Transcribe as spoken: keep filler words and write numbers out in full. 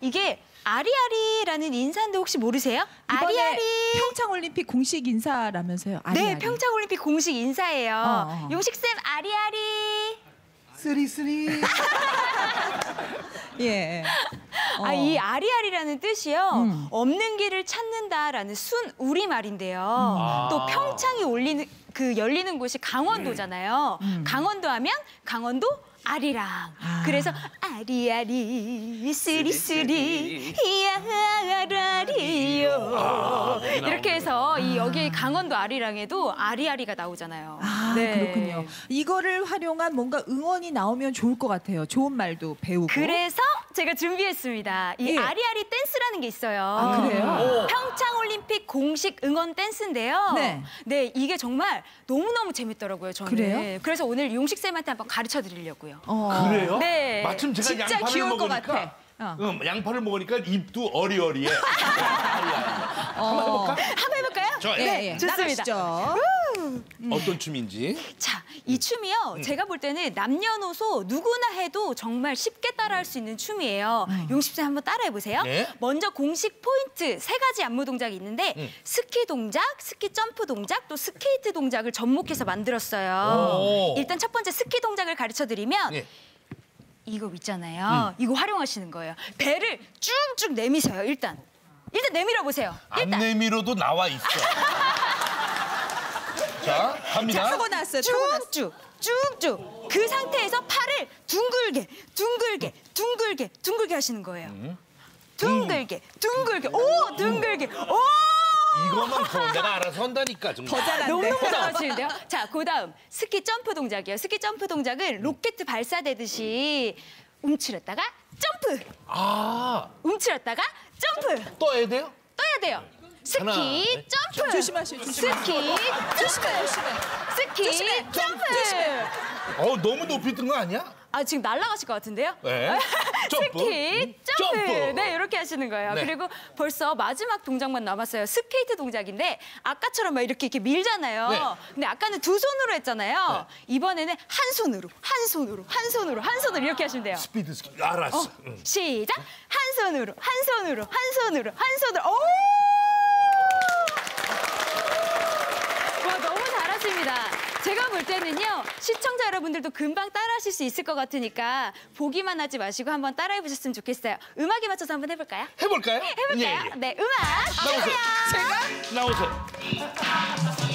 이게 아리아리라는 인사인데 혹시 모르세요? 아리아리. 평창올림픽 공식 인사라면서요? 아리아리. 네, 평창올림픽 공식 인사예요. 어, 어. 용식쌤 아리아리. 쓰리쓰리. 예. 어. 아, 이 아리아리라는 뜻이요. 음. 없는 길을 찾는다라는 순 우리말인데요. 아. 또 평창이 올리는 그 열리는 곳이 강원도잖아요. 음. 강원도 하면 강원도 아리랑. 아. 그래서 아리아리 쓰리쓰리 야라리요. 아, 이렇게 해서 이 여기 강원도 아리랑에도 아리아리가 나오잖아요. 아, 네. 그렇군요. 이거를 활용한 뭔가 응원이 나오면 좋을 것 같아요. 좋은 말도 배우고. 그래서 제가 준비했습니다. 이 예. 아리아리 댄스라는 게 있어요. 아, 그래요? 평창올림픽 공식 응원 댄스인데요. 네. 네, 이게 정말 너무너무 재밌더라고요, 저는. 그래요? 그래서 오늘 용식쌤한테 한번 가르쳐 드리려고요. 어. 그래요? 네. 마침 제가 진짜 양파를 귀여울 것 먹으니까 같아. 어. 음, 양파를 먹으니까 입도 어리어리해. 한번 해볼까? 한번 해볼까요? 좋아요. 네, 예. 좋습니다. 나가시죠. 어떤 춤인지. 자, 이 춤이요. 제가 볼 때는 남녀노소 누구나 해도 정말 쉽게 따라할 수 있는 춤이에요. 용식쌤 한번 따라해보세요. 네. 먼저 공식 포인트 세 가지 안무 동작이 있는데 음. 스키 동작, 스키 점프 동작, 또 스케이트 동작을 접목해서 만들었어요. 오. 일단 첫 번째 스키 동작을 가르쳐드리면 예. 이거 있잖아요. 이거 활용하시는 거예요. 배를 쭉쭉 내미세요, 일단. 일단 내밀어 보세요. 안 일단. 내밀어도 나와 있어. 자, 갑니다. 자, 하고 났어요. 하고 났어요. 쭉쭉 쭉쭉 그 상태에서 팔을 둥글게 둥글게 둥글게 둥글게 하시는 거예요. 둥글게 둥글게 오 둥글게 오 이거만 더 내가 알아서 한다니까. 정말. 더 잘한대. 너무너무 잘하시는데요. 자, 그다음 스키 점프 동작이에요. 스키 점프 동작은 로켓 발사되듯이 움츠렸다가 점프 아, 움츠렸다가 점프 떠야 돼요? 떠야 돼요. 스키 하나, 점프 조심하세요, 조심하세요. 스키 조심해, 조심해. 스키 조심해, 점프 어, 너무 높이 뜬 거 아니야? 아, 지금 날아가실 것 같은데요? 네. 점프. 스키, 점프. 점프. 네, 이렇게 하시는 거예요. 네. 그리고 벌써 마지막 동작만 남았어요. 스케이트 동작인데 아까처럼 막 이렇게 이렇게 밀잖아요. 네. 근데 아까는 두 손으로 했잖아요. 이번에는 한 손으로, 한 손으로, 한 손으로, 한 손으로 이렇게 하시면 돼요. 스피드 스키. 알았어. 어, 응. 시작. 한 손으로, 한 손으로, 한 손으로, 한 손으로. 오! 와, 너무 잘하십니다. 제가 볼 때는요, 시청자 여러분들도 금방 따라하실 수 있을 것 같으니까 보기만 하지 마시고 한번 따라해보셨으면 좋겠어요. 음악에 맞춰서 한번 해볼까요? 해볼까요? 해볼까요? 예, 예. 네, 음악 나오세요. 주세요. 제가 나오세요.